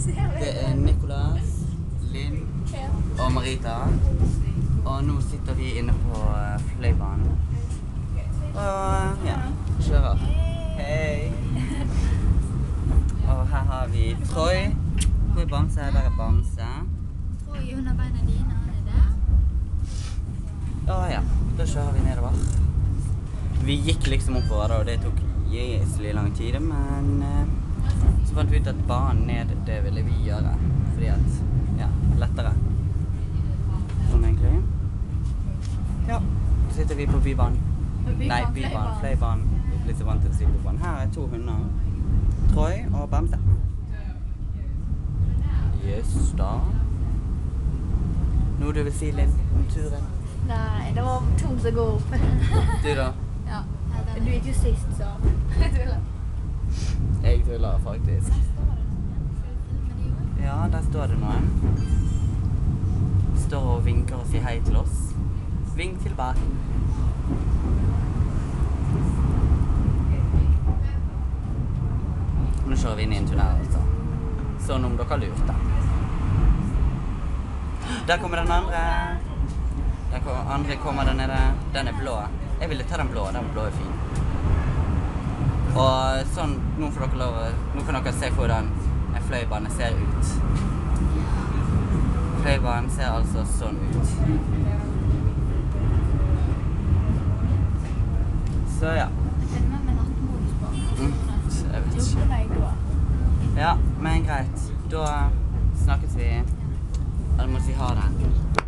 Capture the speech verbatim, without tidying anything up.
Det er Nicolas, Linn og Marita. Og nå sitter vi inne på Fløibanen. Og ja, kjører. Hei! Og her har vi Troy. Hvor er Bamse? Der er Bamse. Troy under beina dine, han er der. Å ja, da kjører vi nedover. Vi gikk liksom oppover, og det tok jæslig lang tid, men så fant vi ut at banen ned, det ville vi gjøre, fordi at, ja, lettere. Sånn egentlig. Ja, så sitter vi på Bybanen. Nei, Bybanen, Fløibanen. Vi blir så vant til å si Bybanen. Her er to hunder. Troy og Bamse. Yes, da. Noe du vil si, Linn, om turen? Nei, det var tungt å gå opp. Du da? Ja, du gikk jo sist, så jeg tuller. Jeg tuller faktisk. Ja, der står det noen. Står og vinker og sier hei til oss. Vink tilbake. Nå kjører vi inn i en tunnel, altså. Sånn om dere har lurt det. Der kommer den andre. Den andre kommer der nede. Den er blå. Jeg ville ta den blå. Den blå er fin. Og sånn, nå får dere lov, nå kan dere se hvordan en fløibane ser ut. Fløibanen ser altså sånn ut. Så ja. Jeg finner med meg nattmodus på. Mm, jeg vet ikke. Gjorde meg i går. Ja, men greit. Da snakkes vi. Eller må si ha det.